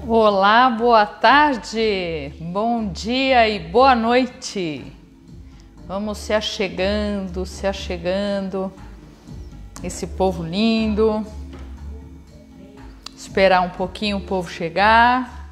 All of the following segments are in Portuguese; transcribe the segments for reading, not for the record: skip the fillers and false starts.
Olá, boa tarde, bom dia e boa noite. Vamos se achegando, esse povo lindo. Esperar um pouquinho o povo chegar.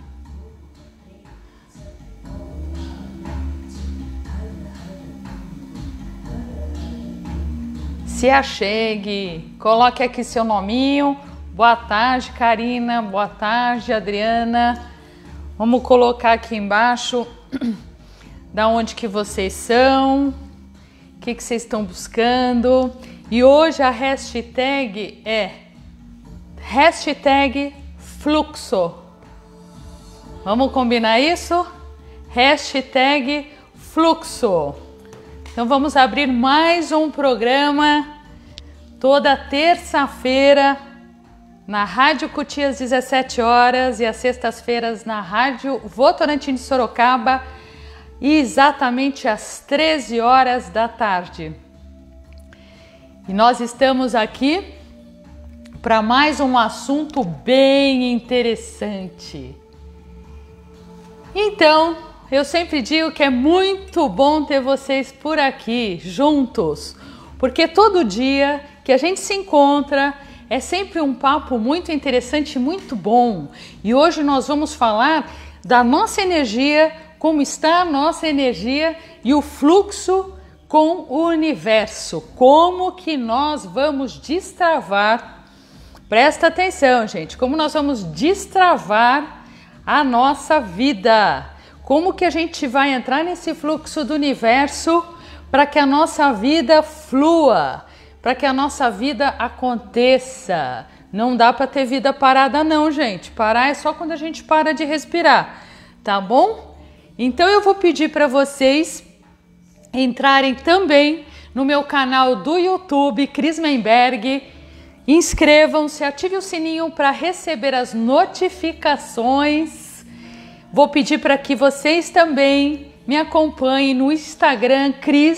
Se achegue, coloque aqui seu nominho. Boa tarde, Karina. Boa tarde, Adriana. Vamos colocar aqui embaixo da onde que vocês são, o que vocês estão buscando. E hoje a hashtag é hashtag fluxo. Vamos combinar isso? Hashtag fluxo. Então vamos abrir mais um programa toda terça-feira na Rádio Cuti às 17 horas e às sextas-feiras na Rádio Votorantim de Sorocaba e exatamente às 13 horas da tarde. E nós estamos aqui para mais um assunto bem interessante. Então, eu sempre digo que é muito bom ter vocês por aqui, juntos, porque todo dia que a gente se encontra é sempre um papo muito interessante e muito bom. E hoje nós vamos falar da nossa energia, como está a nossa energia e o fluxo com o universo. Como que nós vamos destravar, presta atenção, gente, como nós vamos destravar a nossa vida. Como que a gente vai entrar nesse fluxo do universo para que a nossa vida flua, para que a nossa vida aconteça. Não dá para ter vida parada não, gente. Parar é só quando a gente para de respirar, tá bom? Então eu vou pedir para vocês entrarem também no meu canal do YouTube, Cris Menberg. Inscrevam-se, ative o sininho para receber as notificações. Vou pedir para que vocês também me acompanhem no Instagram,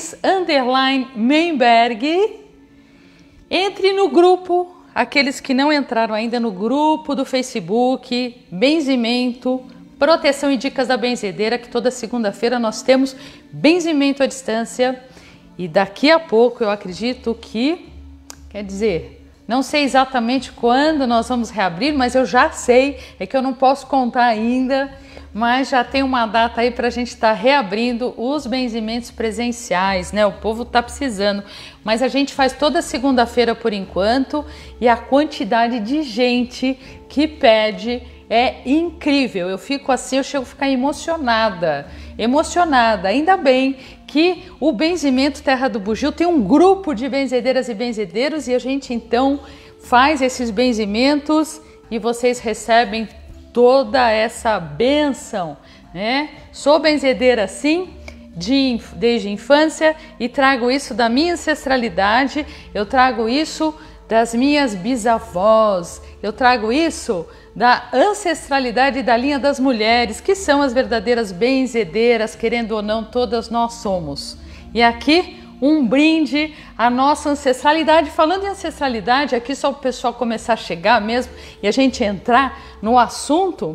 Cris_Menberg. Entre no grupo, aqueles que não entraram ainda no grupo do Facebook, Benzimento, Proteção e Dicas da Benzedeira, que toda segunda-feira nós temos benzimento à distância. E daqui a pouco eu acredito que, quer dizer, não sei exatamente quando nós vamos reabrir, mas eu já sei, é que eu não posso contar ainda, mas já tem uma data aí para a gente estar reabrindo os benzimentos presenciais, né? O povo está precisando, mas a gente faz toda segunda-feira por enquanto e a quantidade de gente que pede é incrível. Eu fico assim, eu chego a ficar emocionada. Ainda bem que o Benzimento Terra do Bugio tem um grupo de benzedeiras e benzedeiros e a gente então faz esses benzimentos e vocês recebem toda essa bênção, né? Sou benzedeira sim, desde a infância e trago isso da minha ancestralidade, eu trago isso das minhas bisavós, eu trago isso da ancestralidade da linha das mulheres, que são as verdadeiras benzedeiras, querendo ou não, todas nós somos. E aqui um brinde à nossa ancestralidade. Falando em ancestralidade, aqui só o pessoal começar a chegar mesmo e a gente entrar no assunto,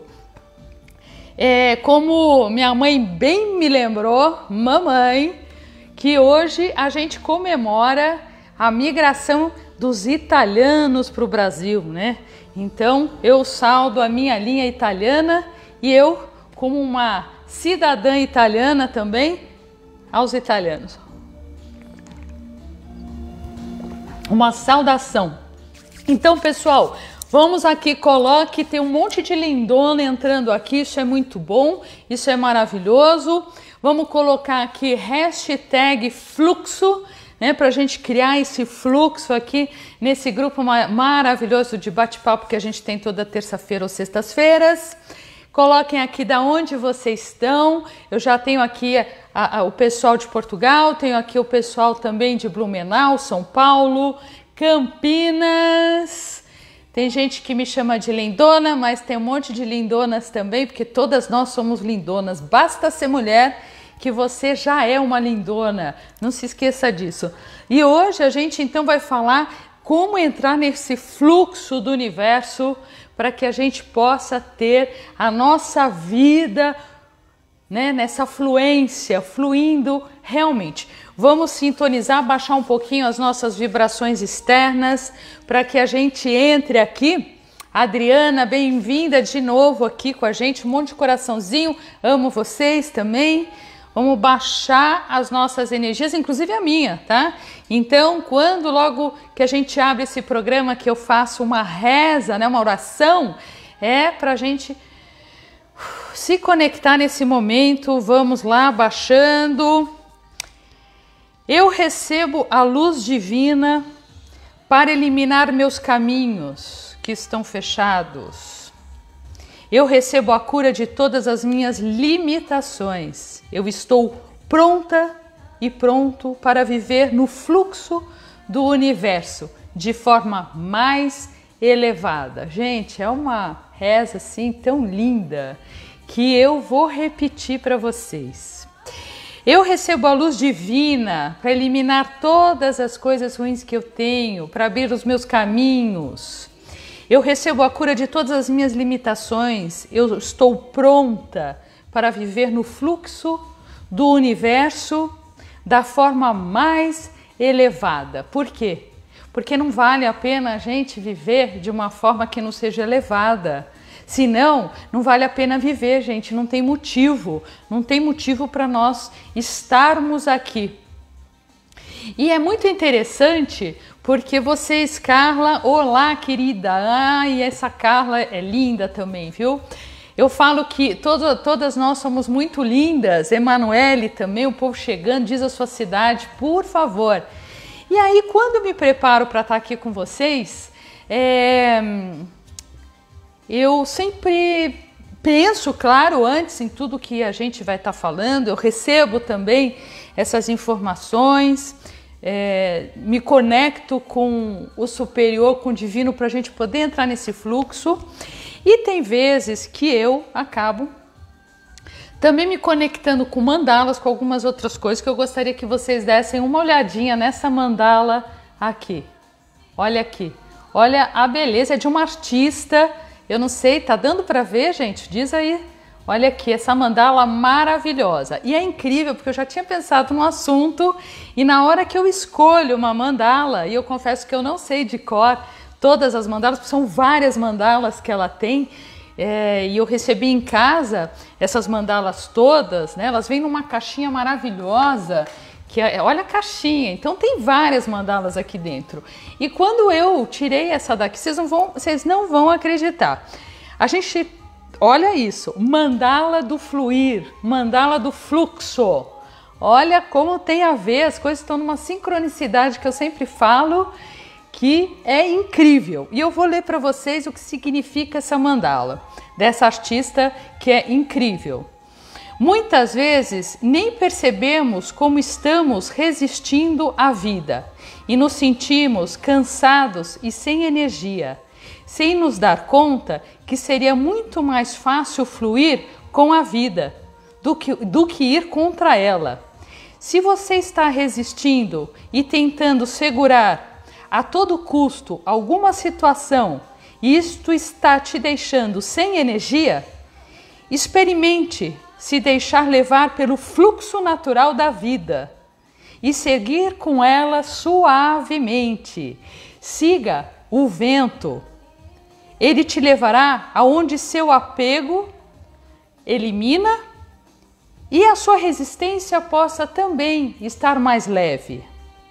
como minha mãe bem me lembrou, mamãe, que hoje a gente comemora a migração dos italianos para o Brasil, né? Então eu saldo a minha linha italiana e eu, como uma cidadã italiana também, aos italianos. Uma saudação. Então, pessoal, vamos aqui, coloque, tem um monte de lindona entrando aqui, isso é muito bom, isso é maravilhoso. Vamos colocar aqui hashtag fluxo, né, para a gente criar esse fluxo aqui nesse grupo maravilhoso de bate-papo que a gente tem toda terça-feira ou sextas-feiras. Coloquem aqui da onde vocês estão. Eu já tenho aqui o pessoal de Portugal, tenho aqui o pessoal também de Blumenau, São Paulo, Campinas. Tem gente que me chama de lindona, mas tem um monte de lindonas também, porque todas nós somos lindonas. Basta ser mulher que você já é uma lindona. Não se esqueça disso. E hoje a gente então vai falar como entrar nesse fluxo do universo para que a gente possa ter a nossa vida, né, nessa fluência, fluindo realmente. Vamos sintonizar, baixar um pouquinho as nossas vibrações externas para que a gente entre aqui. Adriana, bem-vinda de novo aqui com a gente, um monte de coraçãozinho, amo vocês também. Vamos baixar as nossas energias, inclusive a minha, tá? Então, quando logo que a gente abre esse programa, que eu faço uma reza, né, uma oração, é para a gente se conectar nesse momento. Vamos lá, baixando. Eu recebo a luz divina para eliminar meus caminhos que estão fechados. Eu recebo a cura de todas as minhas limitações. Eu estou pronta e pronto para viver no fluxo do universo de forma mais elevada. Gente, é uma reza assim tão linda que eu vou repetir para vocês. Eu recebo a luz divina para eliminar todas as coisas ruins que eu tenho, para abrir os meus caminhos. Eu recebo a cura de todas as minhas limitações. Eu estou pronta para viver no fluxo do universo da forma mais elevada. Por quê? Porque não vale a pena a gente viver de uma forma que não seja elevada. Senão, não vale a pena viver, gente. Não tem motivo. Não tem motivo para nós estarmos aqui. E é muito interessante porque vocês, Carla, olá querida, e essa Carla é linda também, viu? Eu falo que todas nós somos muito lindas, Emanuele também, o povo chegando, diz a sua cidade, por favor. E aí, quando eu me preparo para estar aqui com vocês, eu sempre penso, claro, antes em tudo que a gente vai estar falando, eu recebo também essas informações, me conecto com o superior, com o divino, para a gente poder entrar nesse fluxo. E tem vezes que eu acabo também me conectando com mandalas, com algumas outras coisas que eu gostaria que vocês dessem uma olhadinha nessa mandala aqui. Olha aqui, olha a beleza, é de uma artista, eu não sei, tá dando para ver, gente? Diz aí. Olha aqui, essa mandala maravilhosa. E é incrível, porque eu já tinha pensado no assunto e na hora que eu escolho uma mandala, e eu confesso que eu não sei de cor todas as mandalas, porque são várias mandalas que ela tem, e eu recebi em casa essas mandalas todas, né? Elas vêm numa caixinha maravilhosa, olha a caixinha, então tem várias mandalas aqui dentro. E quando eu tirei essa daqui, vocês não vão acreditar. A gente... Olha isso, mandala do fluir, mandala do fluxo. Olha como tem a ver, as coisas estão numa sincronicidade que eu sempre falo, que é incrível. E eu vou ler para vocês o que significa essa mandala, dessa artista que é incrível. Muitas vezes nem percebemos como estamos resistindo à vida e nos sentimos cansados e sem energia, sem nos dar conta que seria muito mais fácil fluir com a vida do que ir contra ela. Se você está resistindo e tentando segurar a todo custo alguma situação e isto está te deixando sem energia, experimente se deixar levar pelo fluxo natural da vida e seguir com ela suavemente. Siga o vento. Ele te levará aonde seu apego elimina e a sua resistência possa também estar mais leve.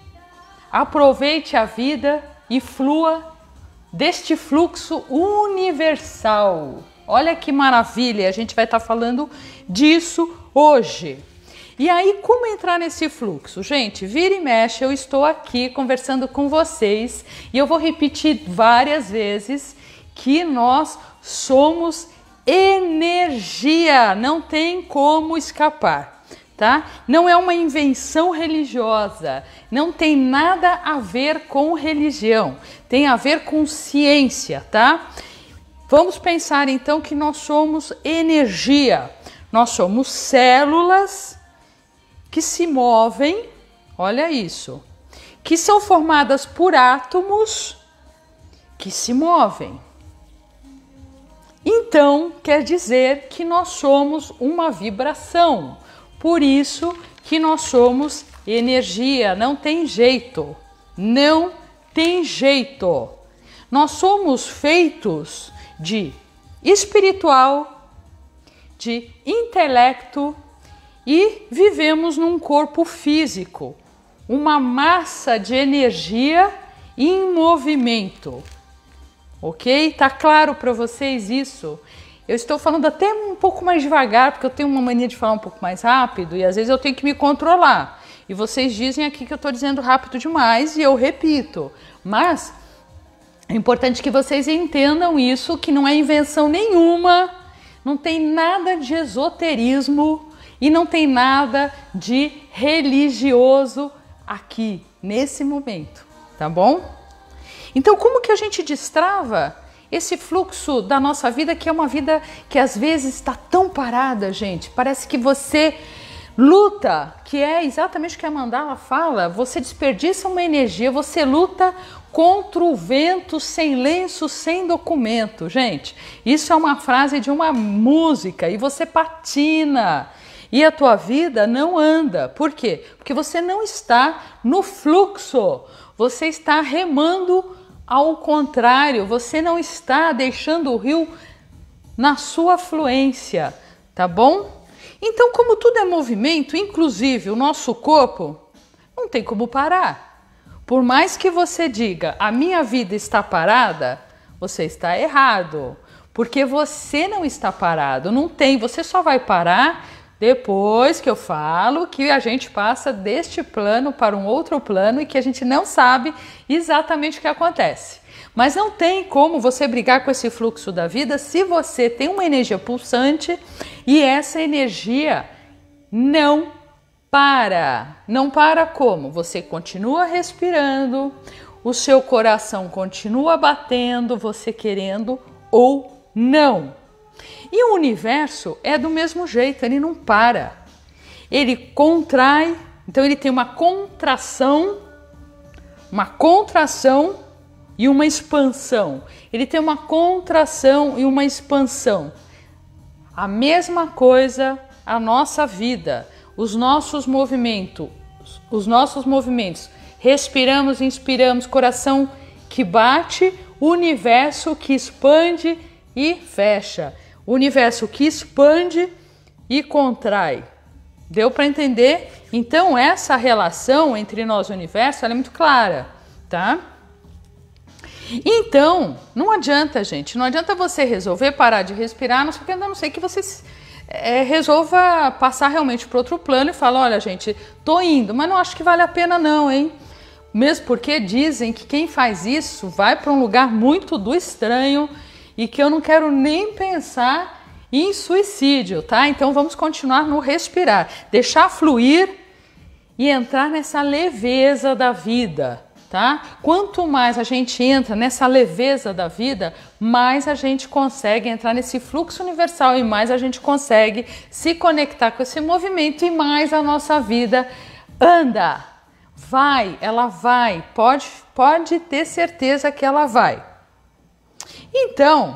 Aproveite a vida e flua deste fluxo universal. Olha que maravilha, a gente vai estar falando disso hoje. E aí, como entrar nesse fluxo? Gente, vira e mexe, eu estou aqui conversando com vocês e eu vou repetir várias vezes que nós somos energia, não tem como escapar, tá? Não é uma invenção religiosa, não tem nada a ver com religião, tem a ver com ciência, tá? Vamos pensar então que nós somos energia, nós somos células que se movem, olha isso, que são formadas por átomos que se movem. Então, quer dizer que nós somos uma vibração. Por isso que nós somos energia. Não tem jeito. Não tem jeito. Nós somos feitos de espiritual, de intelecto e vivemos num corpo físico. Uma massa de energia em movimento. Ok? Tá claro para vocês isso? Eu estou falando até um pouco mais devagar, porque eu tenho uma mania de falar um pouco mais rápido e às vezes eu tenho que me controlar. E vocês dizem aqui que eu estou dizendo rápido demais e eu repito. Mas é importante que vocês entendam isso, que não é invenção nenhuma, não tem nada de esoterismo e não tem nada de religioso aqui, nesse momento, tá bom? Então, como que a gente destrava esse fluxo da nossa vida, que é uma vida que às vezes está tão parada, gente? Parece que você luta, que é exatamente o que a mandala fala, você desperdiça uma energia, você luta contra o vento, sem lenço, sem documento. Gente, isso é uma frase de uma música e você patina e a tua vida não anda. Por quê? Porque você não está no fluxo, você está remando ao contrário, você não está deixando o rio na sua fluência, tá bom? Então, como tudo é movimento, inclusive o nosso corpo, não tem como parar. Por mais que você diga, a minha vida está parada, você está errado. Porque você não está parado, não tem, você só vai parar depois que eu falo que a gente passa deste plano para um outro plano e que a gente não sabe exatamente o que acontece. Mas não tem como você brigar com esse fluxo da vida se você tem uma energia pulsante e essa energia não para. Não para como? Você continua respirando, o seu coração continua batendo, você querendo ou não. E o universo é do mesmo jeito, ele não para. Ele contrai, então ele tem uma contração e uma expansão. Ele tem uma contração e uma expansão. A mesma coisa a nossa vida, os nossos movimentos. Respiramos, inspiramos, coração que bate, universo que expande e fecha. Universo que expande e contrai. Deu para entender? Então, essa relação entre nós e o universo ela é muito clara, tá? Então, não adianta, gente. Não adianta você resolver parar de respirar, a não ser que você resolva passar realmente para outro plano e falar, olha, gente, tô indo, mas não acho que vale a pena não, hein? Mesmo porque dizem que quem faz isso vai para um lugar muito do estranho e que eu não quero nem pensar em suicídio, tá? Então vamos continuar no respirar, deixar fluir e entrar nessa leveza da vida, tá? Quanto mais a gente entra nessa leveza da vida, mais a gente consegue entrar nesse fluxo universal e mais a gente consegue se conectar com esse movimento e mais a nossa vida anda. Ela vai, pode ter certeza que ela vai. Então,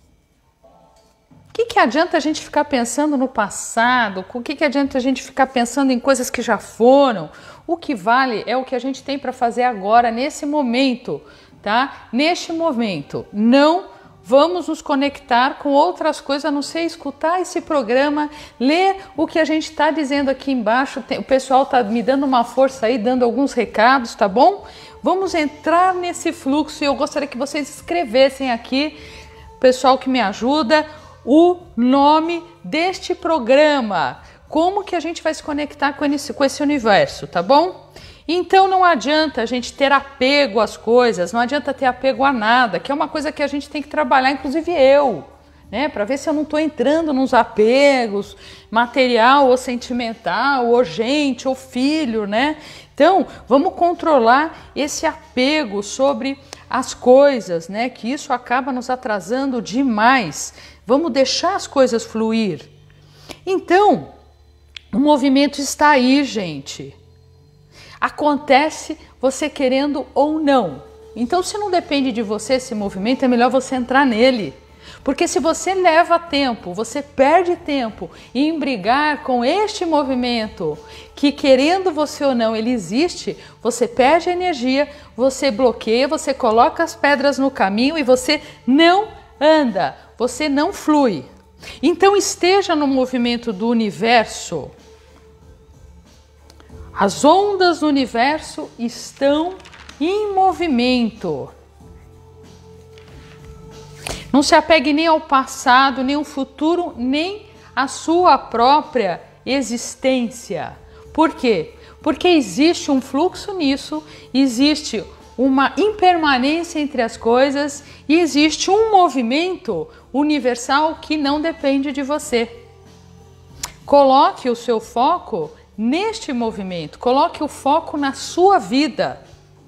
o que adianta a gente ficar pensando no passado? O que adianta a gente ficar pensando em coisas que já foram? O que vale é o que a gente tem para fazer agora, nesse momento, tá? Neste momento, não vamos nos conectar com outras coisas, a não ser escutar esse programa, ler o que a gente está dizendo aqui embaixo. O pessoal está me dando uma força aí, dando alguns recados, tá bom? Vamos entrar nesse fluxo e eu gostaria que vocês escrevessem aqui, pessoal que me ajuda, o nome deste programa. Como que a gente vai se conectar com esse universo, tá bom? Então não adianta a gente ter apego às coisas, não adianta ter apego a nada, que é uma coisa que a gente tem que trabalhar, inclusive eu, né? Para ver se eu não estou entrando nos apegos material ou sentimental, ou gente, ou filho, né? Então, vamos controlar esse apego sobre as coisas, né? Que isso acaba nos atrasando demais. Vamos deixar as coisas fluir. Então, o movimento está aí, gente. Acontece você querendo ou não. Então, se não depende de você esse movimento, é melhor você entrar nele. Porque se você leva tempo, você perde tempo em brigar com este movimento, que querendo você ou não, ele existe, você perde energia, você bloqueia, você coloca as pedras no caminho e você não anda, você não flui. Então esteja no movimento do universo. As ondas do universo estão em movimento. Não se apegue nem ao passado, nem ao futuro, nem à sua própria existência. Por quê? Porque existe um fluxo nisso, existe uma impermanência entre as coisas e existe um movimento universal que não depende de você. Coloque o seu foco neste movimento, coloque o foco na sua vida.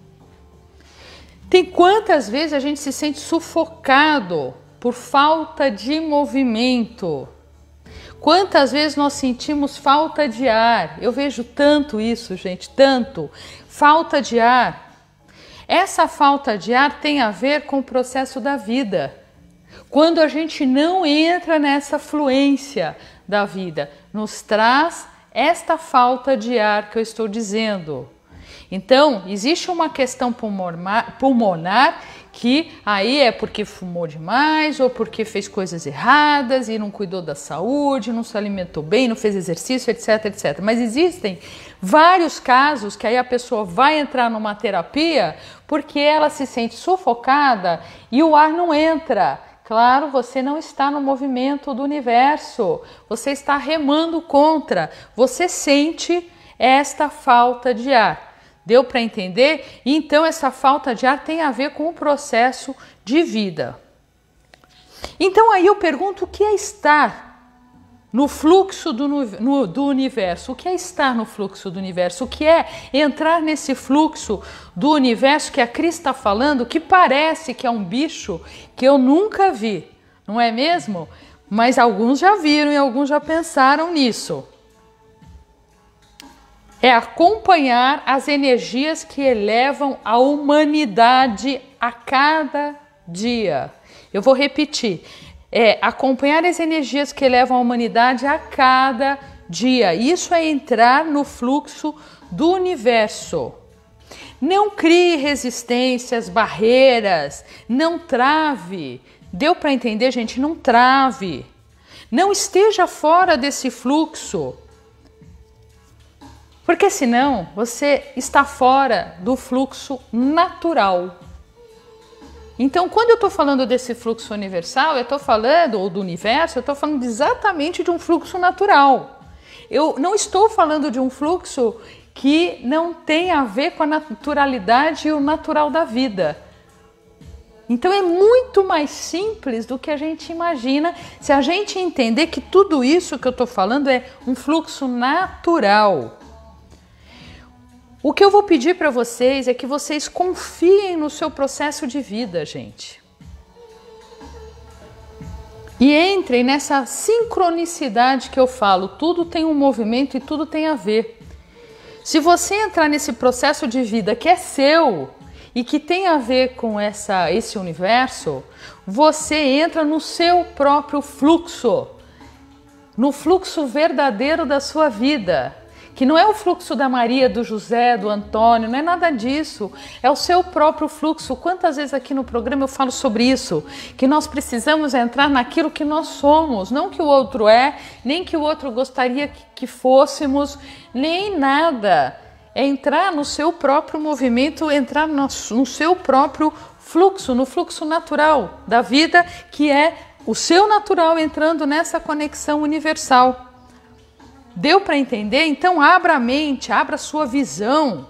Tem quantas vezes a gente se sente sufocado por falta de movimento? Quantas vezes nós sentimos falta de ar? Eu vejo tanto isso, gente, tanto. Falta de ar. Essa falta de ar tem a ver com o processo da vida. Quando a gente não entra nessa fluência da vida, nos traz esta falta de ar que eu estou dizendo. Então, existe uma questão pulmonar que aí é porque fumou demais ou porque fez coisas erradas e não cuidou da saúde, não se alimentou bem, não fez exercício, etc, etc. Mas existem vários casos que aí a pessoa vai entrar numa terapia porque ela se sente sufocada e o ar não entra. Claro, você não está no movimento do universo, você está remando contra, você sente esta falta de ar. Deu para entender? Então essa falta de ar tem a ver com o processo de vida. Então aí eu pergunto, o que é estar no fluxo do universo? O que é estar no fluxo do universo? O que é entrar nesse fluxo do universo que a Cris está falando, que parece que é um bicho que eu nunca vi, não é mesmo? Mas alguns já viram e alguns já pensaram nisso. É acompanhar as energias que elevam a humanidade a cada dia. Eu vou repetir. É acompanhar as energias que elevam a humanidade a cada dia. Isso é entrar no fluxo do universo. Não crie resistências, barreiras, não trave. Deu para entender, gente? Não trave. Não esteja fora desse fluxo. Porque senão você está fora do fluxo natural. Então, quando eu estou falando desse fluxo universal, eu estou falando, ou do universo, eu estou falando exatamente de um fluxo natural. Eu não estou falando de um fluxo que não tem a ver com a naturalidade e o natural da vida. Então é muito mais simples do que a gente imagina se a gente entender que tudo isso que eu estou falando é um fluxo natural. O que eu vou pedir para vocês é que vocês confiem no seu processo de vida, gente. E entrem nessa sincronicidade que eu falo. Tudo tem um movimento e tudo tem a ver. Se você entrar nesse processo de vida que é seu e que tem a ver com esse universo, você entra no seu próprio fluxo, no fluxo verdadeiro da sua vida. Que não é o fluxo da Maria, do José, do Antônio, não é nada disso. É o seu próprio fluxo. Quantas vezes aqui no programa eu falo sobre isso? Que nós precisamos entrar naquilo que nós somos, não que o outro é, nem que o outro gostaria que fôssemos, nem nada. É entrar no seu próprio movimento, entrar no seu próprio fluxo, no fluxo natural da vida, que é o seu natural entrando nessa conexão universal. Deu para entender? Então abra a mente, abra a sua visão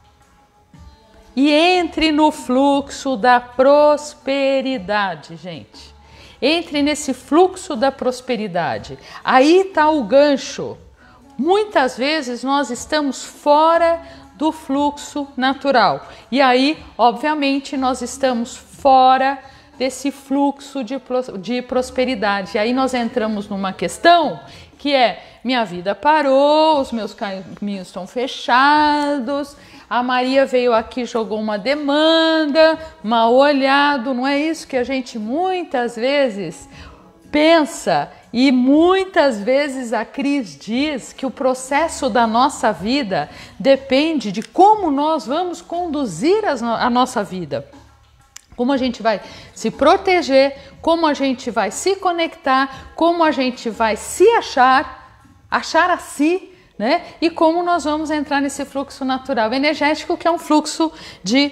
e entre no fluxo da prosperidade, gente. Entre nesse fluxo da prosperidade. Aí está o gancho. Muitas vezes nós estamos fora do fluxo natural. E aí, obviamente, nós estamos fora desse fluxo de prosperidade. E aí nós entramos numa questão que é: minha vida parou, os meus caminhos estão fechados, a Maria veio aqui, jogou uma demanda, mal olhado, não é isso que a gente muitas vezes pensa? E muitas vezes a Cris diz que o processo da nossa vida depende de como nós vamos conduzir a nossa vida. Como a gente vai se proteger, como a gente vai se conectar, como a gente vai se achar a si, né? E como nós vamos entrar nesse fluxo natural energético, que é um fluxo de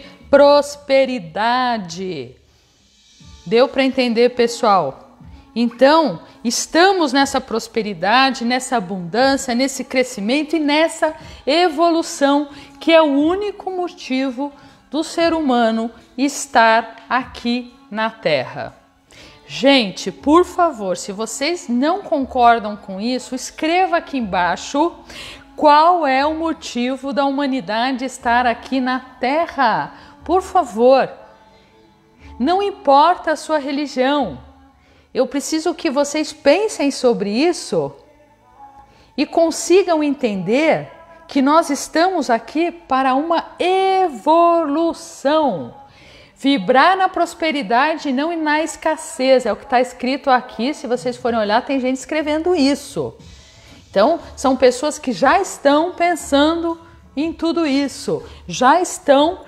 prosperidade. Deu para entender, pessoal? Então, estamos nessa prosperidade, nessa abundância, nesse crescimento e nessa evolução, que é o único motivo do ser humano estar aqui na Terra. Gente, por favor, se vocês não concordam com isso, escreva aqui embaixo qual é o motivo da humanidade estar aqui na Terra. Por favor, não importa a sua religião. Eu preciso que vocês pensem sobre isso e consigam entender que nós estamos aqui para uma evolução. Vibrar na prosperidade e não na escassez, é o que está escrito aqui. Se vocês forem olhar, tem gente escrevendo isso. Então, são pessoas que já estão pensando em tudo isso, já estão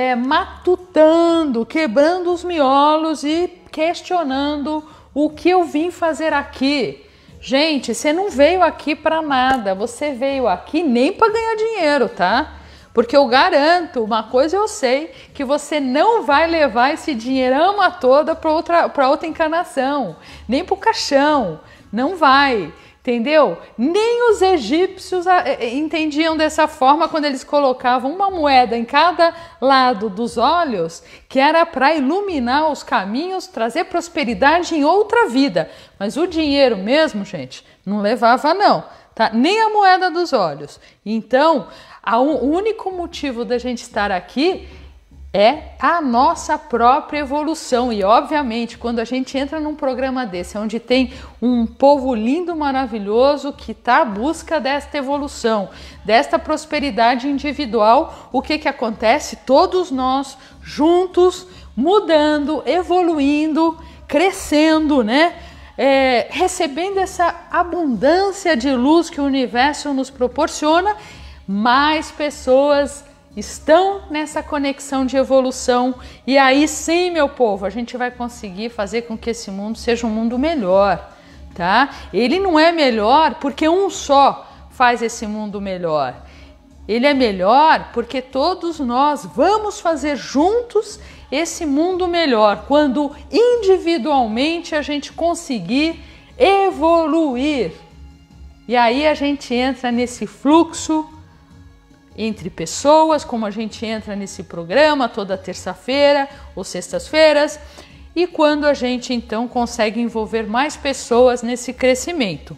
matutando, quebrando os miolos e questionando o que eu vim fazer aqui. Gente, você não veio aqui para nada, você veio aqui nem para ganhar dinheiro, tá? Porque eu garanto, uma coisa eu sei, que você não vai levar esse dinheirama toda para outra encarnação, nem para o caixão, não vai. Entendeu? Nem os egípcios entendiam dessa forma quando eles colocavam uma moeda em cada lado dos olhos, que era para iluminar os caminhos, trazer prosperidade em outra vida. Mas o dinheiro mesmo, gente, não levava não, tá? Nem a moeda dos olhos. Então, o único motivo da gente estar aqui é a nossa própria evolução. E obviamente, quando a gente entra num programa desse, onde tem um povo lindo, maravilhoso, que está à busca desta evolução, desta prosperidade individual, o que acontece? Todos nós juntos, mudando, evoluindo, crescendo, né? Recebendo essa abundância de luz que o universo nos proporciona, mais pessoas estão nessa conexão de evolução, e aí sim, meu povo, a gente vai conseguir fazer com que esse mundo seja um mundo melhor, tá? Ele não é melhor porque um só faz esse mundo melhor. Ele é melhor porque todos nós vamos fazer juntos esse mundo melhor, quando individualmente a gente conseguir evoluir. E aí a gente entra nesse fluxo entre pessoas, como a gente entra nesse programa toda terça-feira ou sextas-feiras, e quando a gente então consegue envolver mais pessoas nesse crescimento.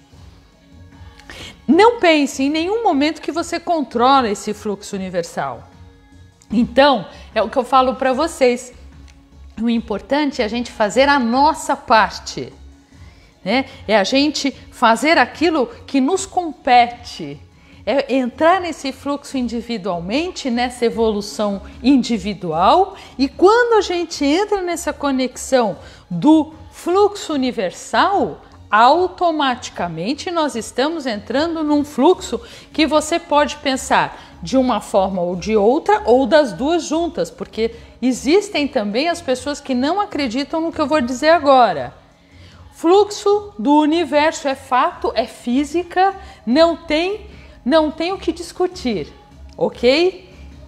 Não pense em nenhum momento que você controla esse fluxo universal. Então, é o que eu falo para vocês, o importante é a gente fazer a nossa parte, né? É a gente fazer aquilo que nos compete. É entrar nesse fluxo individualmente, nessa evolução individual, e quando a gente entra nessa conexão do fluxo universal, automaticamente nós estamos entrando num fluxo que você pode pensar de uma forma ou de outra, ou das duas juntas, porque existem também as pessoas que não acreditam no que eu vou dizer agora. Fluxo do universo é fato, é física, não tem o que discutir, ok?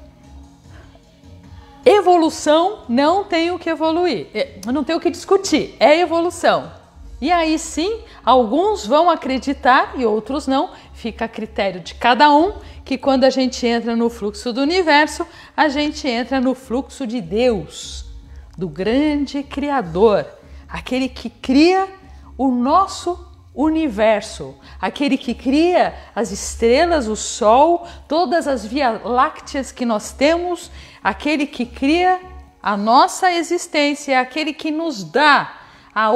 Evolução não tem o que evoluir, não tem o que discutir, é evolução. E aí sim, alguns vão acreditar e outros não, fica a critério de cada um, que quando a gente entra no fluxo do universo, a gente entra no fluxo de Deus, do grande Criador, aquele que cria o nosso universo, aquele que cria as estrelas, o Sol, todas as vias lácteas que nós temos, aquele que cria a nossa existência, aquele que nos dá a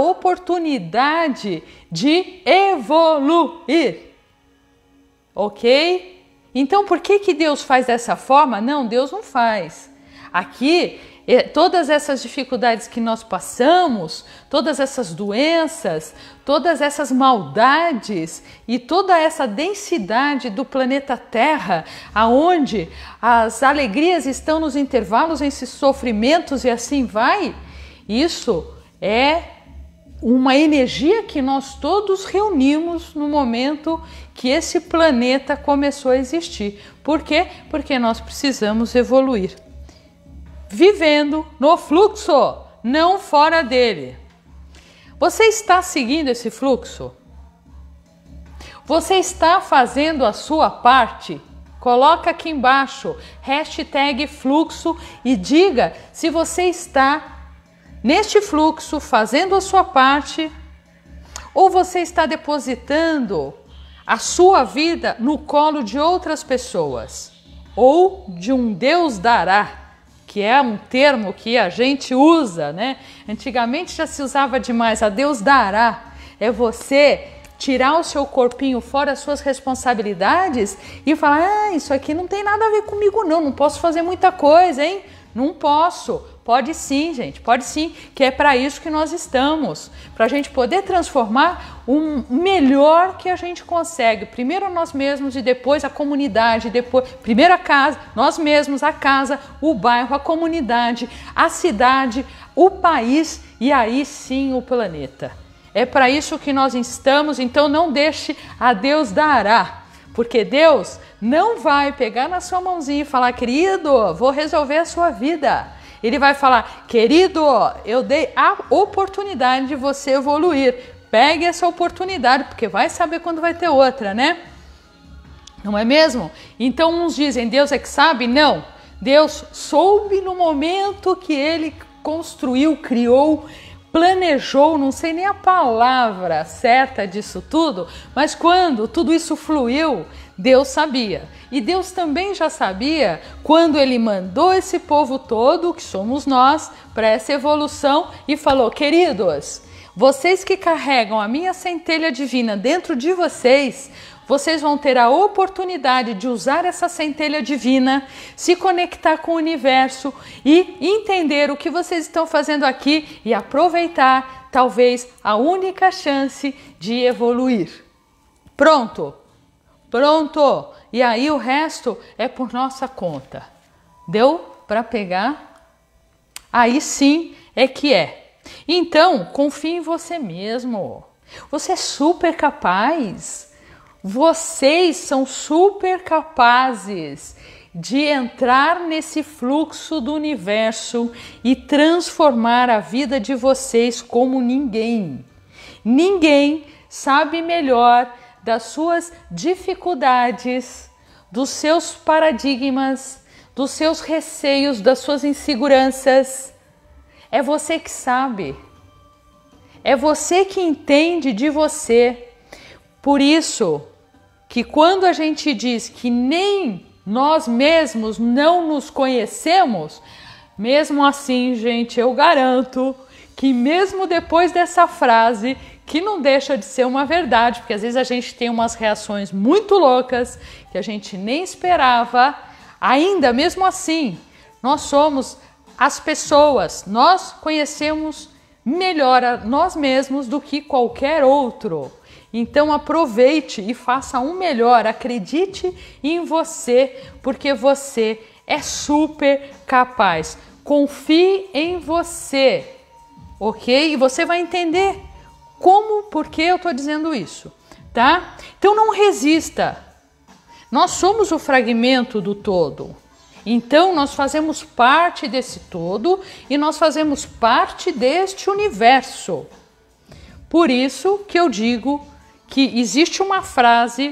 oportunidade de evoluir, ok? Então, por que que Deus faz dessa forma? Não, Deus não faz. Aqui, todas essas dificuldades que nós passamos, todas essas doenças, todas essas maldades e toda essa densidade do planeta Terra, aonde as alegrias estão nos intervalos entre sofrimentos e assim vai, isso é uma energia que nós todos reunimos no momento que esse planeta começou a existir. Por quê? Porque nós precisamos evoluir. Vivendo no fluxo, não fora dele. Você está seguindo esse fluxo? Você está fazendo a sua parte? Coloca aqui embaixo, #fluxo e diga se você está neste fluxo fazendo a sua parte ou você está depositando a sua vida no colo de outras pessoas ou de um Deus dará, que é um termo que a gente usa, né? Antigamente já se usava demais, a Deus dará. É você tirar o seu corpinho fora as suas responsabilidades e falar, isso aqui não tem nada a ver comigo não posso fazer muita coisa, hein? Não posso. Pode sim, gente, pode sim, que é para isso que nós estamos, para a gente poder transformar o melhor que a gente consegue. Primeiro nós mesmos e depois a comunidade, depois primeiro a casa, nós mesmos, a casa, o bairro, a comunidade, a cidade, o país e aí sim o planeta. É para isso que nós estamos, então não deixe a Deus dará, porque Deus não vai pegar na sua mãozinha e falar, querido, vou resolver a sua vida. Ele vai falar, querido, eu dei a oportunidade de você evoluir. Pegue essa oportunidade, porque vai saber quando vai ter outra, né? Não é mesmo? Então uns dizem, Deus é que sabe? Não. Deus soube no momento que ele construiu, criou, planejou, não sei nem a palavra certa disso tudo, mas quando tudo isso fluiu, Deus sabia. E Deus também já sabia quando ele mandou esse povo todo, que somos nós, para essa evolução e falou, queridos, vocês que carregam a minha centelha divina dentro de vocês, vocês vão ter a oportunidade de usar essa centelha divina, se conectar com o universo e entender o que vocês estão fazendo aqui e aproveitar, talvez, a única chance de evoluir. Pronto? Pronto! E aí o resto é por nossa conta. Deu para pegar? Aí sim é que é. Então, confie em você mesmo. Você é super capaz. Vocês são super capazes de entrar nesse fluxo do universo e transformar a vida de vocês como ninguém. Ninguém sabe melhor das suas dificuldades, dos seus paradigmas, dos seus receios, das suas inseguranças. É você que sabe. É você que entende de você. Por isso que quando a gente diz que nem nós mesmos não nos conhecemos, mesmo assim, gente, eu garanto que mesmo depois dessa frase, que não deixa de ser uma verdade, porque às vezes a gente tem umas reações muito loucas que a gente nem esperava, ainda mesmo assim, nós somos as pessoas, nós conhecemos melhor a nós mesmos do que qualquer outro. Então aproveite e faça um melhor, acredite em você, porque você é super capaz. Confie em você, ok? E você vai entender como, por que eu estou dizendo isso, tá? Então não resista. Nós somos o fragmento do todo. Então nós fazemos parte desse todo e nós fazemos parte deste universo. Por isso que eu digo que existe uma frase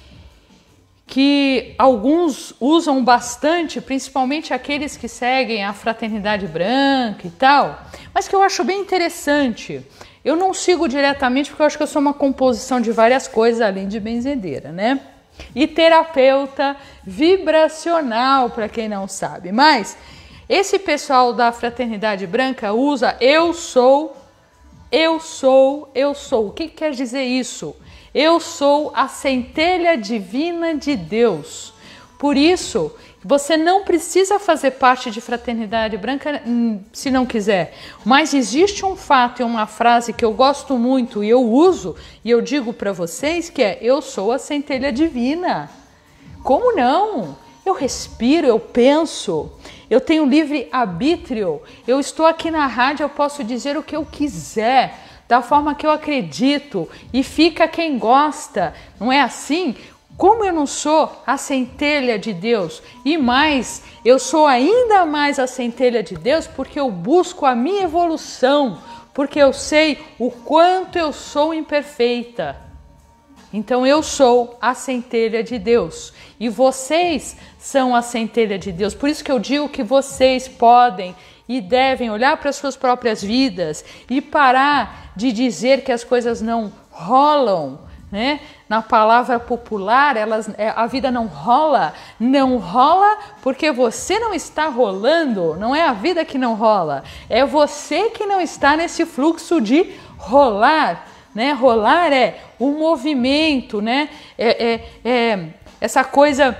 que alguns usam bastante, principalmente aqueles que seguem a fraternidade branca e tal, mas que eu acho bem interessante. Eu não sigo diretamente porque eu acho que eu sou uma composição de várias coisas além de benzedeira, né? E terapeuta vibracional, para quem não sabe. Mas esse pessoal da fraternidade branca usa eu sou, eu sou, eu sou. O que quer dizer isso? Eu sou a centelha divina de Deus. Por isso, você não precisa fazer parte de Fraternidade Branca se não quiser. Mas existe um fato e uma frase que eu gosto muito e eu uso e eu digo para vocês que é: eu sou a centelha divina. Como não? Eu respiro, eu penso, eu tenho livre arbítrio, eu estou aqui na rádio, eu posso dizer o que eu quiser, da forma que eu acredito, e fica quem gosta, não é assim? Como eu não sou a centelha de Deus, e mais, eu sou ainda mais a centelha de Deus porque eu busco a minha evolução, porque eu sei o quanto eu sou imperfeita. Então eu sou a centelha de Deus e vocês são a centelha de Deus. Por isso que eu digo que vocês podem e devem olhar para as suas próprias vidas e parar de dizer que as coisas não rolam, né? Na palavra popular, a vida não rola porque você não está rolando, não é a vida que não rola, é você que não está nesse fluxo de rolar. Né? Rolar é um movimento, né? Essa coisa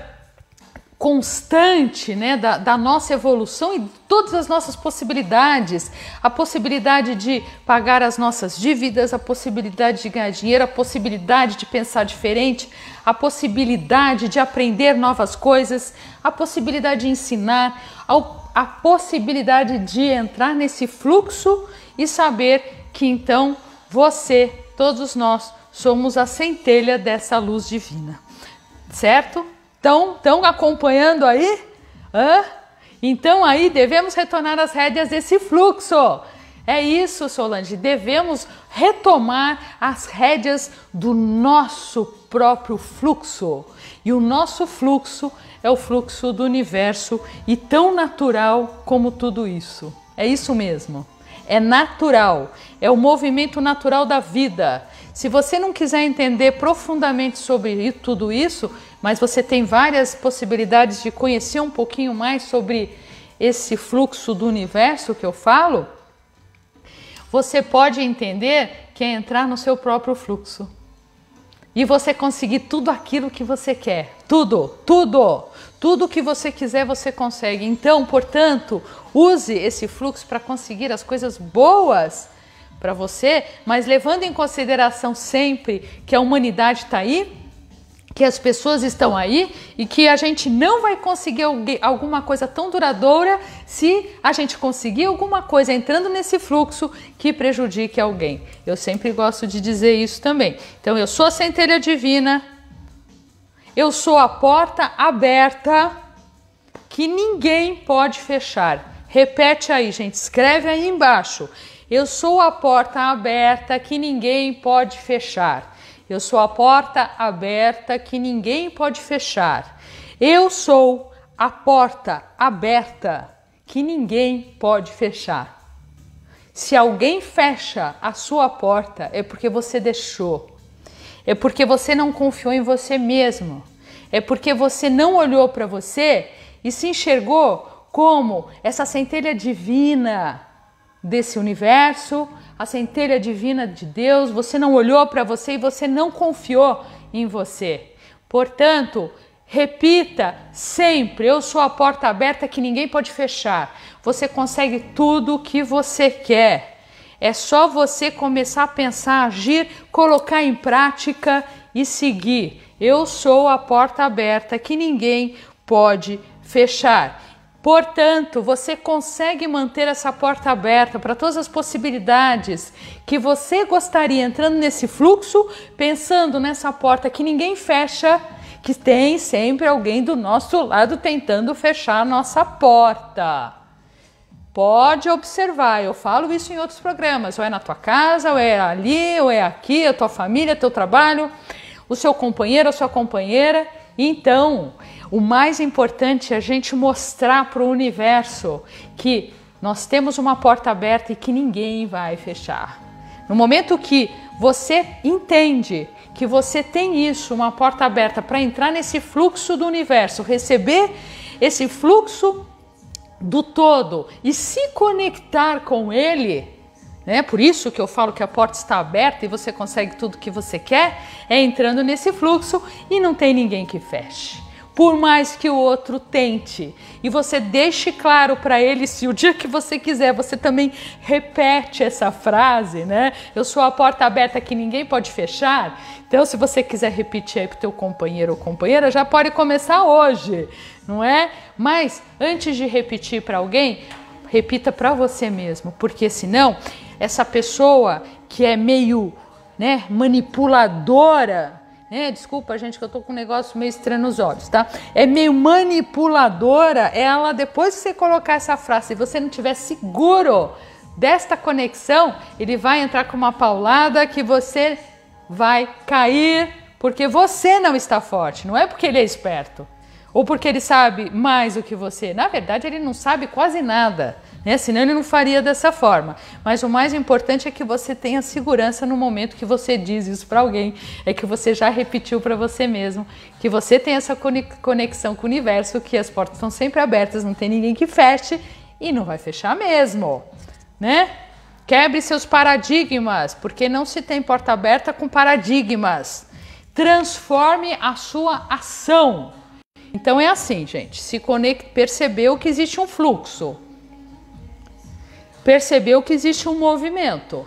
constante, né? da nossa evolução e todas as nossas possibilidades. A possibilidade de pagar as nossas dívidas, a possibilidade de ganhar dinheiro, a possibilidade de pensar diferente, a possibilidade de aprender novas coisas, a possibilidade de ensinar, a possibilidade de entrar nesse fluxo e saber que então você, todos nós, somos a centelha dessa luz divina, certo? Estão acompanhando aí? Então aí devemos retornar as rédeas desse fluxo. É isso, Solange, devemos retomar as rédeas do nosso próprio fluxo. E o nosso fluxo é o fluxo do universo e tão natural como tudo isso. É isso mesmo. É natural, é o movimento natural da vida. Se você não quiser entender profundamente sobre tudo isso, mas você tem várias possibilidades de conhecer um pouquinho mais sobre esse fluxo do universo que eu falo, você pode entender que é entrar no seu próprio fluxo. E você conseguir tudo aquilo que você quer. Tudo que você quiser você consegue. Então, portanto, use esse fluxo para conseguir as coisas boas para você, mas levando em consideração sempre que a humanidade está aí, que as pessoas estão aí e que a gente não vai conseguir alguma coisa tão duradoura se a gente conseguir alguma coisa entrando nesse fluxo que prejudique alguém. Eu sempre gosto de dizer isso também. Então, eu sou a centelha divina, eu sou a porta aberta que ninguém pode fechar. Repete aí, gente, escreve aí embaixo. Eu sou a porta aberta que ninguém pode fechar. Eu sou a porta aberta que ninguém pode fechar. Eu sou a porta aberta que ninguém pode fechar. Se alguém fecha a sua porta, é porque você deixou. É porque você não confiou em você mesmo. É porque você não olhou para você e se enxergou como essa centelha divina desse universo, a centelha divina de Deus. Você não olhou para você e você não confiou em você. Portanto, repita sempre: eu sou a porta aberta que ninguém pode fechar. Você consegue tudo o que você quer. É só você começar a pensar, agir, colocar em prática e seguir. Eu sou a porta aberta que ninguém pode fechar. Portanto, você consegue manter essa porta aberta para todas as possibilidades que você gostaria, entrando nesse fluxo, pensando nessa porta que ninguém fecha, que tem sempre alguém do nosso lado tentando fechar a nossa porta. Pode observar, eu falo isso em outros programas, ou é na tua casa, ou é ali, ou é aqui, a tua família, teu trabalho, o seu companheiro, a sua companheira. Então, o mais importante é a gente mostrar para o universo que nós temos uma porta aberta e que ninguém vai fechar. No momento que você entende que você tem isso, uma porta aberta para entrar nesse fluxo do universo, receber esse fluxo do todo e se conectar com ele, né? Por isso que eu falo que a porta está aberta e você consegue tudo que você quer, é entrando nesse fluxo e não tem ninguém que feche. por mais que o outro tente. E você deixe claro para ele, se o dia que você quiser, você também repete essa frase, né? Eu sou a porta aberta que ninguém pode fechar. Então, se você quiser repetir aí pro teu companheiro ou companheira, já pode começar hoje, não é? Mas, antes de repetir para alguém, repita para você mesmo, porque senão, essa pessoa que é meio, né, manipuladora, desculpa, gente, que eu tô com um negócio meio estranho nos olhos, tá? É meio manipuladora, ela, depois que você colocar essa frase, se você não tiver seguro desta conexão, ele vai entrar com uma paulada que você vai cair, porque você não está forte, não é porque ele é esperto, ou porque ele sabe mais do que você. Na verdade, ele não sabe quase nada, né? Senão ele não faria dessa forma. Mas o mais importante é que você tenha segurança no momento que você diz isso para alguém, é que você já repetiu para você mesmo, que você tem essa conexão com o universo, que as portas estão sempre abertas, não tem ninguém que feche e não vai fechar mesmo, né? Quebre seus paradigmas, porque não se tem porta aberta com paradigmas. Transforme a sua ação. Então é assim, gente, percebeu que existe um fluxo, percebeu que existe um movimento,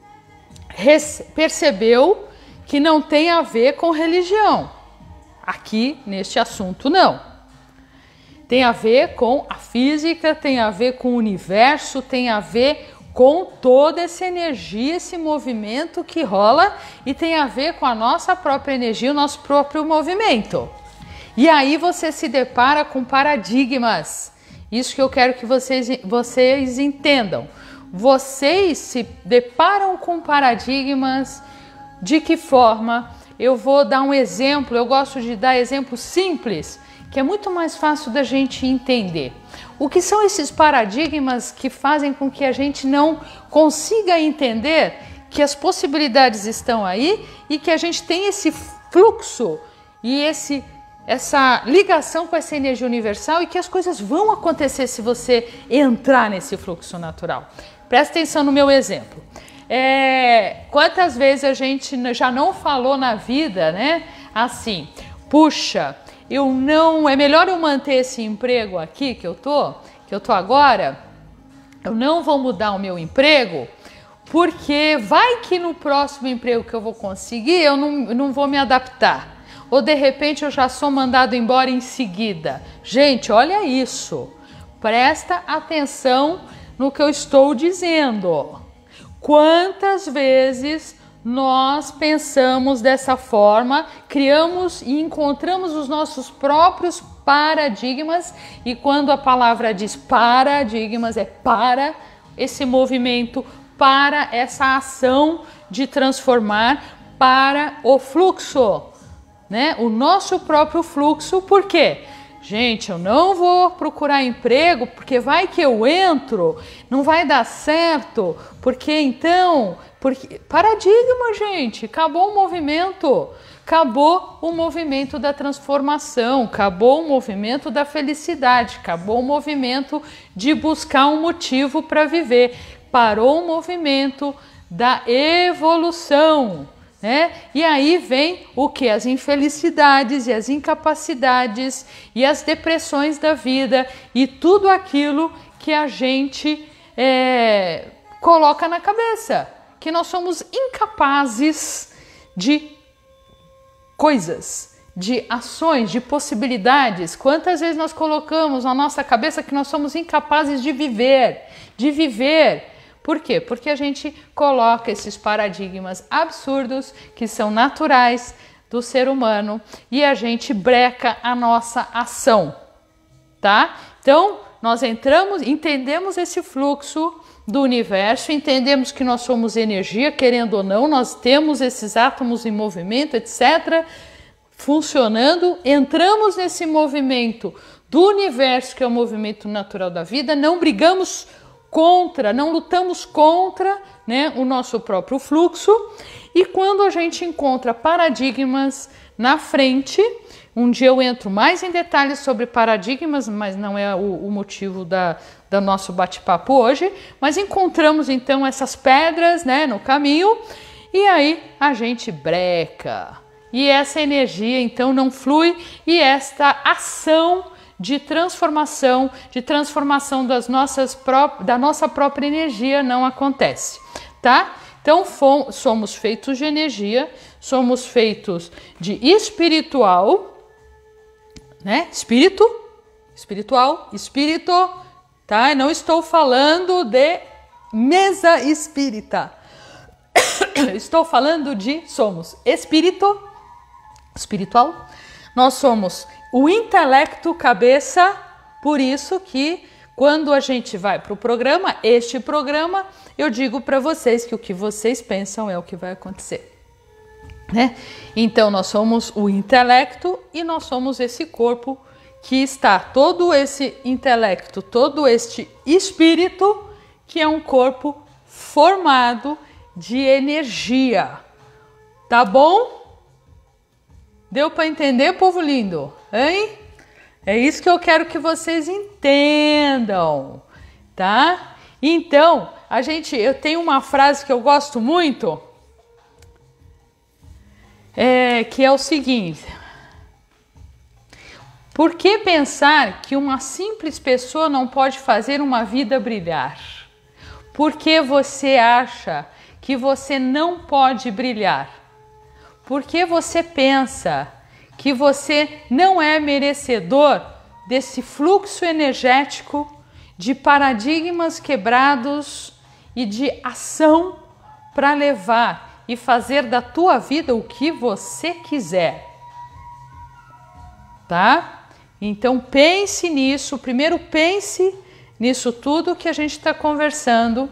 percebeu que não tem a ver com religião, aqui neste assunto não, tem a ver com a física, tem a ver com o universo, tem a ver com toda essa energia, esse movimento que rola e tem a ver com a nossa própria energia, o nosso próprio movimento. E aí você se depara com paradigmas. Isso que eu quero que vocês entendam. Vocês se deparam com paradigmas. De que forma? Eu vou dar um exemplo. Eu gosto de dar exemplos simples, que é muito mais fácil da gente entender. O que são esses paradigmas que fazem com que a gente não consiga entender que as possibilidades estão aí e que a gente tem esse fluxo e essa ligação com essa energia universal e que as coisas vão acontecer se você entrar nesse fluxo natural. Presta atenção no meu exemplo. Quantas vezes a gente já não falou na vida, né? Assim, puxa, é melhor eu manter esse emprego aqui que eu tô agora, eu não vou mudar o meu emprego, porque vai que no próximo emprego que eu vou conseguir, eu não vou me adaptar. Ou de repente eu já sou mandado embora em seguida. Gente, olha isso. Presta atenção no que eu estou dizendo. Quantas vezes nós pensamos dessa forma, criamos e encontramos os nossos próprios paradigmas, e quando a palavra diz paradigmas, é para esse movimento, para essa ação de transformar, para o fluxo, né? O nosso próprio fluxo. Por quê? Gente, eu não vou procurar emprego porque vai que eu entro, não vai dar certo, porque paradigma, gente, acabou o movimento da transformação, acabou o movimento da felicidade, acabou o movimento de buscar um motivo para viver, parou o movimento da evolução. E aí vem o que? As infelicidades e as incapacidades e as depressões da vida e tudo aquilo que a gente coloca na cabeça, que nós somos incapazes de coisas, de ações, de possibilidades. Quantas vezes nós colocamos na nossa cabeça que nós somos incapazes de viver, Por quê? Porque a gente coloca esses paradigmas absurdos que são naturais do ser humano e a gente breca a nossa ação, tá? Então, nós entendemos esse fluxo do universo, entendemos que nós somos energia, querendo ou não, nós temos esses átomos em movimento, etc., funcionando, entramos nesse movimento do universo, que é o movimento natural da vida, não brigamos contra, não lutamos contra, né, o nosso próprio fluxo, e quando a gente encontra paradigmas na frente, um dia eu entro mais em detalhes sobre paradigmas, mas não é o motivo do nosso bate-papo hoje, mas encontramos então essas pedras, né, no caminho, e aí a gente breca. e essa energia então não flui e esta ação de transformação da nossa própria energia não acontece, tá? Então somos feitos de energia, somos feitos de espiritual, né? Espírito, tá? Eu não estou falando de mesa espírita. Estou falando somos espiritual. Nós somos o intelecto, cabeça, por isso que quando a gente vai para o programa, este programa, eu digo para vocês que o que vocês pensam é o que vai acontecer, né? Então nós somos o intelecto e nós somos esse corpo que está todo esse intelecto, todo este espírito, que é um corpo formado de energia. Tá bom? Deu para entender, povo lindo? Hein? É isso que eu quero que vocês entendam, tá? Então, eu tenho uma frase que eu gosto muito, que é o seguinte: por que pensar que uma simples pessoa não pode fazer uma vida brilhar? Por que você acha que você não pode brilhar? Por que você pensa que você não é merecedor desse fluxo energético de paradigmas quebrados e de ação para levar e fazer da tua vida o que você quiser? Tá? Então pense nisso, primeiro pense nisso tudo que a gente está conversando.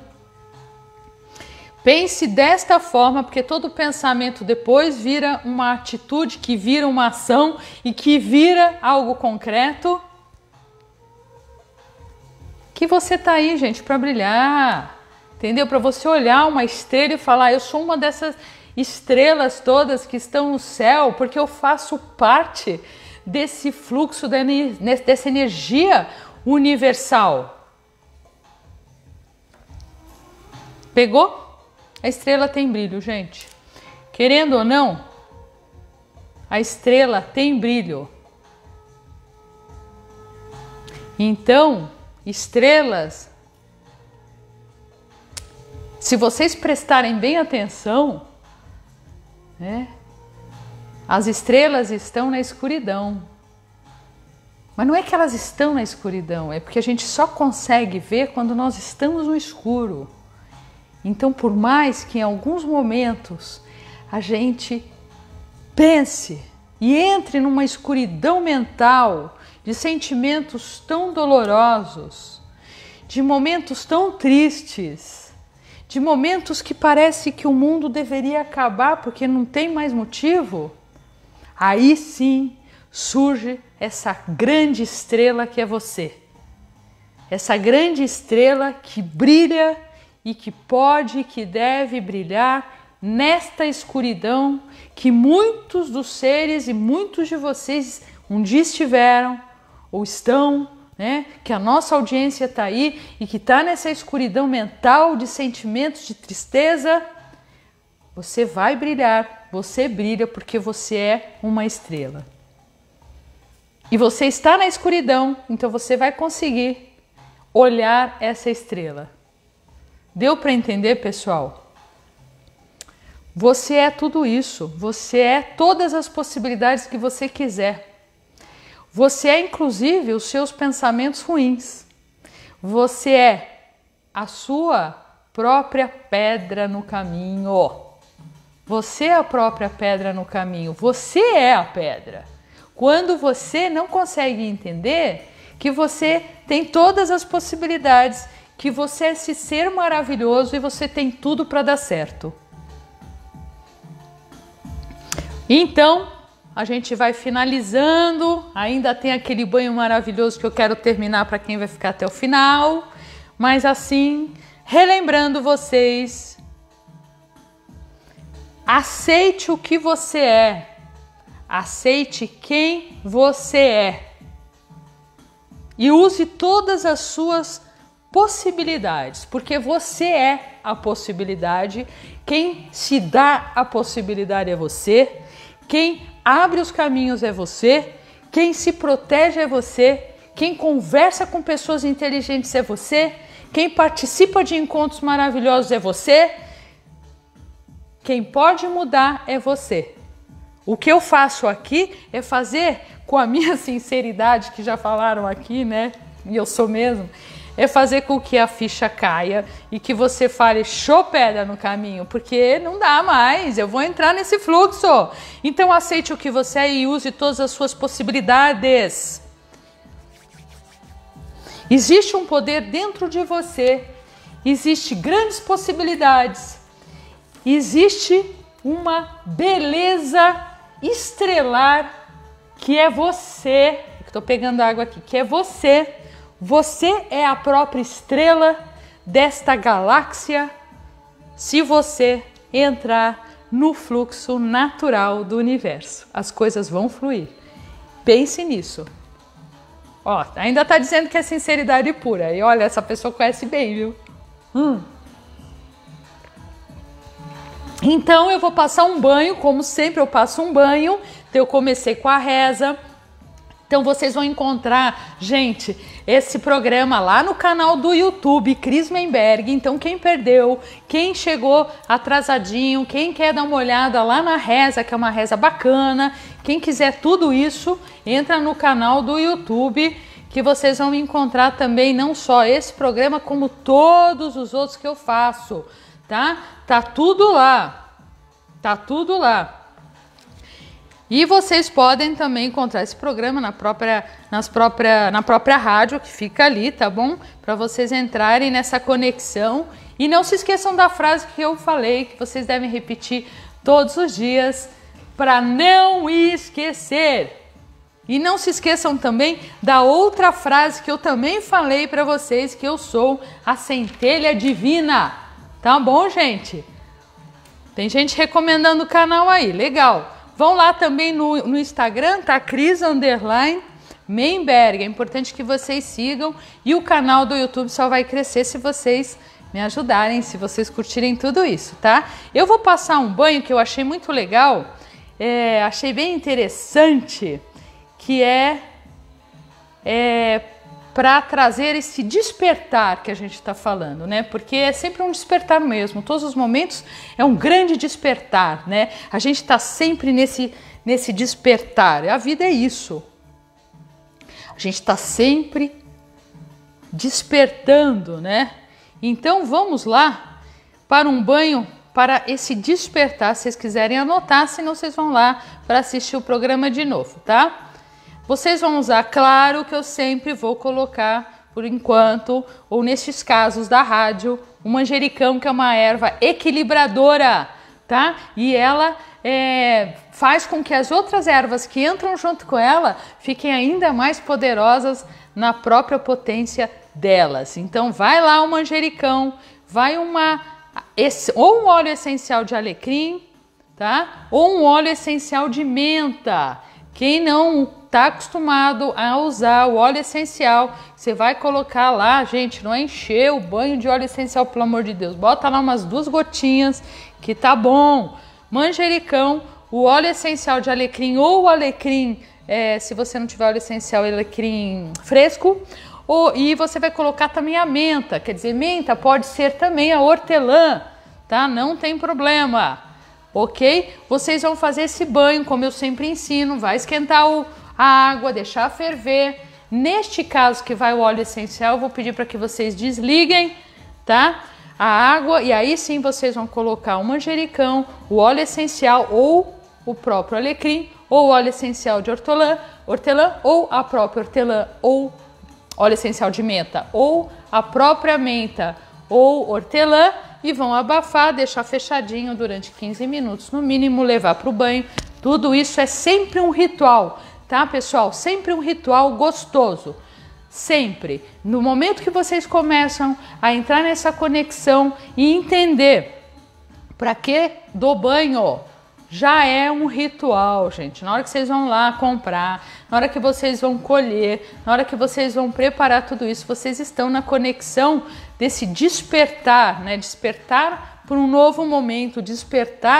Pense desta forma, porque todo pensamento depois vira uma atitude, que vira uma ação e que vira algo concreto. Que você tá aí, gente, para brilhar, entendeu? Para você olhar uma estrela e falar: eu sou uma dessas estrelas todas que estão no céu, porque eu faço parte desse fluxo, dessa energia universal. Pegou? A estrela tem brilho, gente. Querendo ou não, a estrela tem brilho. Então, estrelas, se vocês prestarem bem atenção, né, as estrelas estão na escuridão. Mas não é que elas estão na escuridão, é porque a gente só consegue ver quando nós estamos no escuro. Então, por mais que em alguns momentos a gente pense e entre numa escuridão mental de sentimentos tão dolorosos, de momentos tão tristes, de momentos que parece que o mundo deveria acabar porque não tem mais motivo, aí sim surge essa grande estrela que é você. Essa grande estrela que brilha e que pode e que deve brilhar nesta escuridão que muitos dos seres e muitos de vocês um dia estiveram ou estão, né? Que a nossa audiência está aí e que está nessa escuridão mental de sentimentos de tristeza. Você vai brilhar, você brilha porque você é uma estrela. E você está na escuridão, então você vai conseguir olhar essa estrela. Deu para entender, pessoal? Você é tudo isso. Você é todas as possibilidades que você quiser. Você é, inclusive, os seus pensamentos ruins. Você é a sua própria pedra no caminho. Você é a própria pedra no caminho. Você é a pedra. Quando você não consegue entender que você tem todas as possibilidades, que você é esse ser maravilhoso e você tem tudo para dar certo. Então, a gente vai finalizando. Ainda tem aquele banho maravilhoso que eu quero terminar para quem vai ficar até o final. Mas assim, relembrando vocês, aceite o que você é. Aceite quem você é. E use todas as suas possibilidades, porque você é a possibilidade. Quem se dá a possibilidade é você. Quem abre os caminhos é você, quem se protege é você, quem conversa com pessoas inteligentes é você, quem participa de encontros maravilhosos é você, quem pode mudar é você. O que eu faço aqui é fazer com a minha sinceridade, que já falaram aqui, né? E eu sou mesmo, é fazer com que a ficha caia e que você fale show pedra no caminho, porque não dá mais, eu vou entrar nesse fluxo. Então aceite o que você é e use todas as suas possibilidades. Existe um poder dentro de você, existe grandes possibilidades, existe uma beleza estrelar que é você. Estou pegando água aqui, que é você. Você é a própria estrela desta galáxia se você entrar no fluxo natural do universo. As coisas vão fluir. Pense nisso. Ó, ainda tá dizendo que é sinceridade pura. E olha, essa pessoa conhece bem, viu? Então eu vou passar um banho, como sempre eu passo um banho. Então eu comecei com a reza. Então vocês vão encontrar, gente, esse programa lá no canal do YouTube, Cris Menberg. Então quem perdeu, quem chegou atrasadinho, quem quer dar uma olhada lá na reza, que é uma reza bacana, quem quiser tudo isso, entra no canal do YouTube, que vocês vão encontrar também não só esse programa, como todos os outros que eu faço, tá? Tá tudo lá, tá tudo lá. E vocês podem também encontrar esse programa na própria rádio que fica ali, tá bom? Para vocês entrarem nessa conexão. E não se esqueçam da frase que eu falei, que vocês devem repetir todos os dias, para não esquecer. E não se esqueçam também da outra frase que eu também falei para vocês, que eu sou a centelha divina. Tá bom, gente? Tem gente recomendando o canal aí, legal. Vão lá também no Instagram, tá? Cris_Menberg. É importante que vocês sigam. E o canal do YouTube só vai crescer se vocês me ajudarem, se vocês curtirem tudo isso, tá? Eu vou passar um banho que eu achei muito legal, achei bem interessante, que é para trazer esse despertar que a gente está falando, né? Porque é sempre um despertar mesmo, todos os momentos é um grande despertar, né? A gente está sempre nesse despertar, a vida é isso. A gente está sempre despertando, né? Então vamos lá para um banho, para esse despertar, se vocês quiserem anotar, senão vocês vão lá para assistir o programa de novo, tá? Vocês vão usar, claro que eu sempre vou colocar, por enquanto, ou nestes casos da rádio, o manjericão, que é uma erva equilibradora, tá? E ela faz com que as outras ervas que entram junto com ela fiquem ainda mais poderosas na própria potência delas. Então vai lá o manjericão, vai ou um óleo essencial de alecrim, tá? Ou um óleo essencial de menta. Quem não está acostumado a usar o óleo essencial, você vai colocar lá, gente, não é encher o banho de óleo essencial, pelo amor de Deus. Bota lá umas 2 gotinhas que tá bom. Manjericão, o óleo essencial de alecrim ou o alecrim, se você não tiver óleo essencial, alecrim fresco. E você vai colocar também a menta, quer dizer, menta pode ser também a hortelã, tá? Não tem problema, ok? Vocês vão fazer esse banho, como eu sempre ensino, vai esquentar a água, deixar ferver. Neste caso que vai o óleo essencial, eu vou pedir para que vocês desliguem, tá? A água, e aí sim vocês vão colocar o manjericão, o óleo essencial ou o próprio alecrim, ou o óleo essencial de hortelã, ou a própria hortelã, ou óleo essencial de menta, ou a própria menta, ou hortelã, e vão abafar, deixar fechadinho durante 15 minutos, no mínimo, levar para o banho. Tudo isso é sempre um ritual, tá, pessoal? Sempre um ritual gostoso. Sempre. No momento que vocês começam a entrar nessa conexão e entender para que do banho, já é um ritual, gente. Na hora que vocês vão lá comprar, na hora que vocês vão colher, na hora que vocês vão preparar tudo isso, vocês estão na conexão desse despertar, né? Despertar para um novo momento, despertar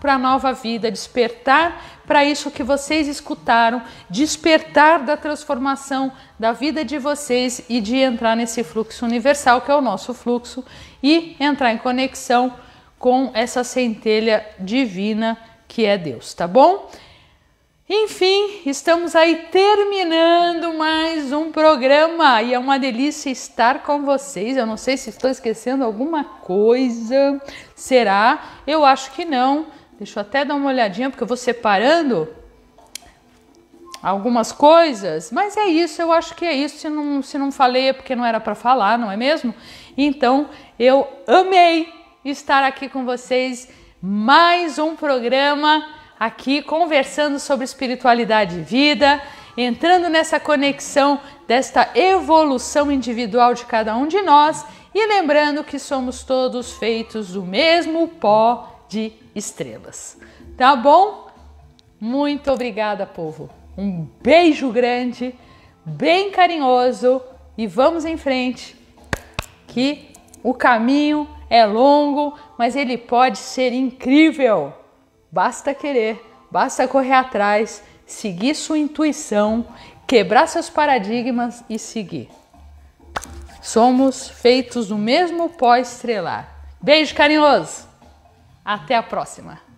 para a nova vida, despertar para isso que vocês escutaram, despertar da transformação da vida de vocês e de entrar nesse fluxo universal, que é o nosso fluxo, e entrar em conexão com essa centelha divina que é Deus, tá bom? Enfim, estamos aí terminando mais um programa e é uma delícia estar com vocês. Eu não sei se estou esquecendo alguma coisa. Será? Eu acho que não. Deixa eu até dar uma olhadinha porque eu vou separando algumas coisas. Mas é isso, eu acho que é isso. Se não falei é porque não era para falar, não é mesmo? Então, eu amei estar aqui com vocês. Mais um programa aqui conversando sobre espiritualidade e vida, entrando nessa conexão desta evolução individual de cada um de nós e lembrando que somos todos feitos do mesmo pó de estrelas. Tá bom? Muito obrigada, povo. Um beijo grande, bem carinhoso e vamos em frente, que o caminho é longo, mas ele pode ser incrível. Basta querer, basta correr atrás, seguir sua intuição, quebrar seus paradigmas e seguir. Somos feitos do mesmo pó estelar. Beijo carinhoso! Até a próxima!